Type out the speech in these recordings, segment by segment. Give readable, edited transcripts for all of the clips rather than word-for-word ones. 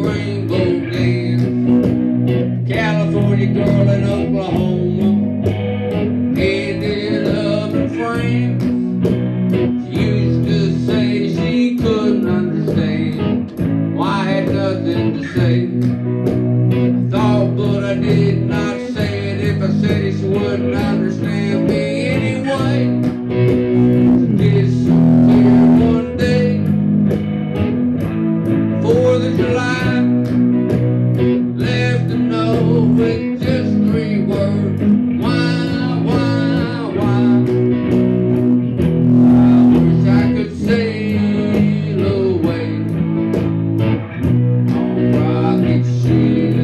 rainbow dance. California girl in Oklahoma ended up in France. She used to say she couldn't understand why I had nothing to say. I thought, but I did not say it. If I said it, she wouldn't understand me anyway. Disappeared one day, 4th of July, left a note with just 3 words. Why? I wish I could sail away on rocket ship.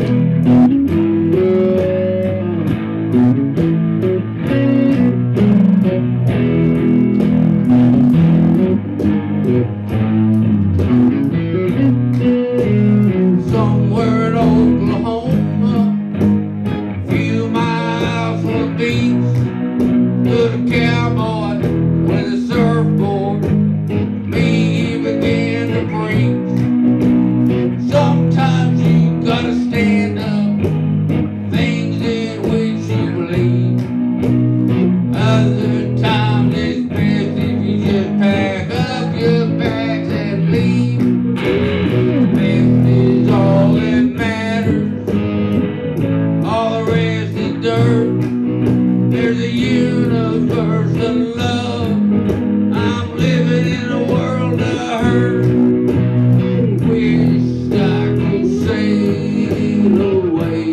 Somewhere in Oklahoma, few miles from the beach, stood a cowboy with a surfboard. Me, he began to preach. Sometimes you gotta stand up, things in which you believe. Other times it's best if you just pack up your bags and leave. Left is all that matters, all the rest is dirt. There's a universe of love, I'm living in a world of hurt. Wish I could sail away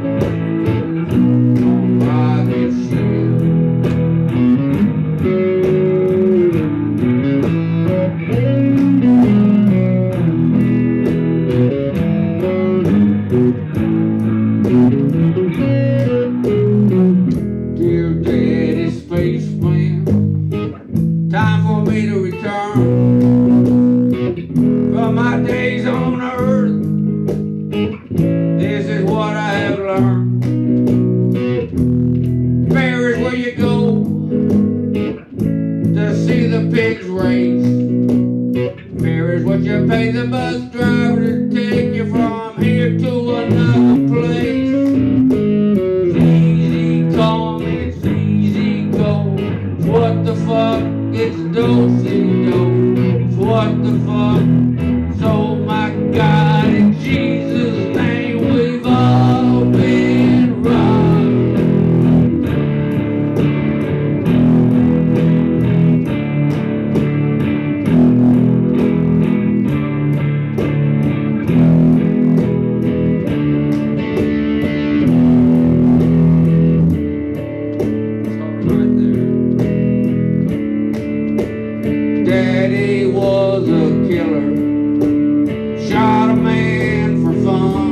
on rocket ship. Dear Daddy Spaceman, time for me to return from my days on Earth. This is what I have learned. Fair is where you go to see the pigs race. Fair is what you pay the bus driver to take you from here to another place. It's easy come, it's easy go. What the fuck? It's do-si-do. What the fuck? So my God, in Jesus' name, we've all been robbed. Daddy was a killer, shot a man for fun.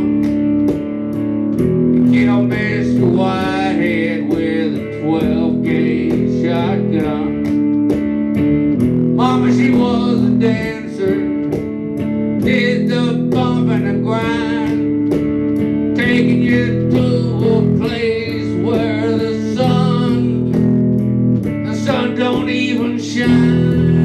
He killed Mr. Whitehead with a 12-gauge shotgun. Mama, she was a dancer, did the bump and the grind, taking you to a place where the sun don't even shine.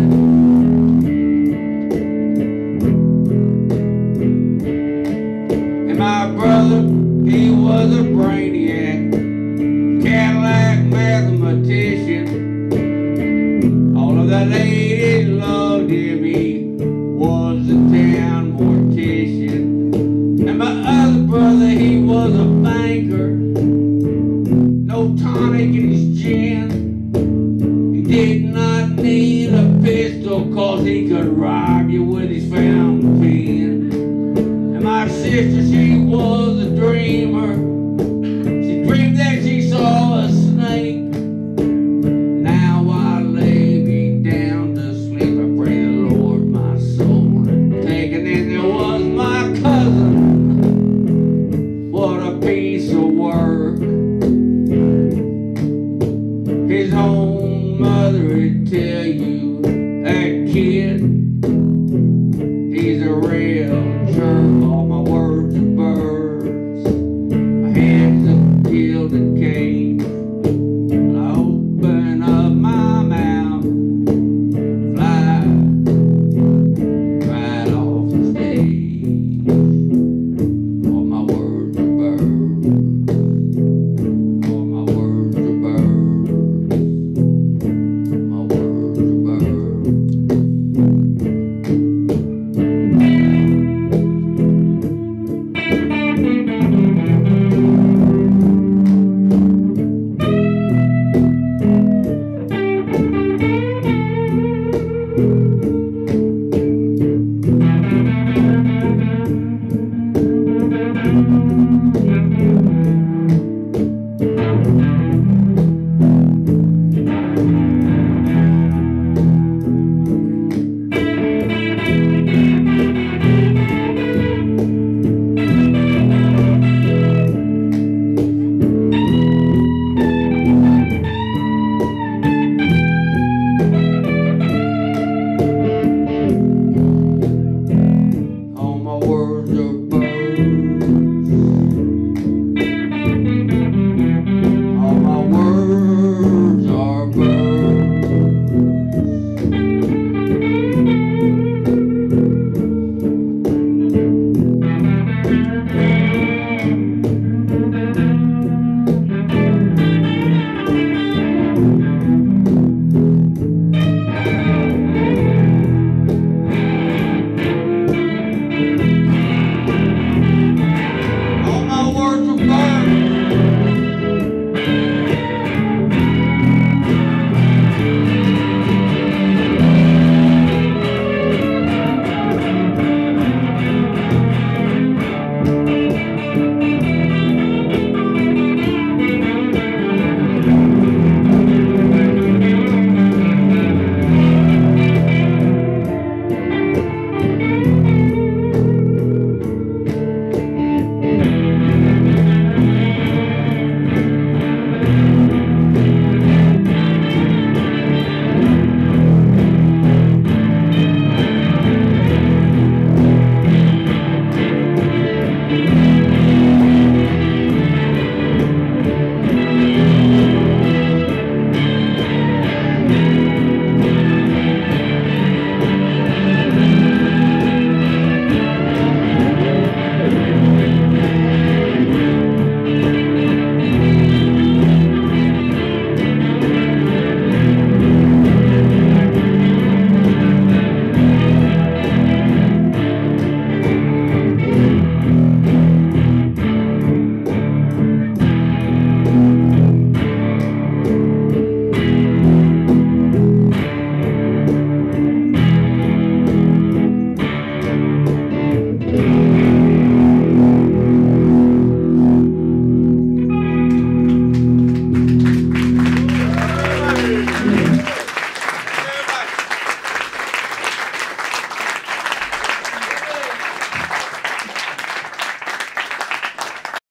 My brother, he was a brainiac, Cadillac mathematician. All of the ladies loved him, he was the town mortician. And my other brother, he was a banker, no tonic in his gin. He did not need a pistol, cause he could rob you with his fountain pen. My sister, she was a dreamer. She dreamed that she saw a snake. Now I lay me down to sleep. I pray the Lord my soul and take. And then there was my cousin. What a piece of work. His own mother would tell you, that kid, he's a real jerk. All my work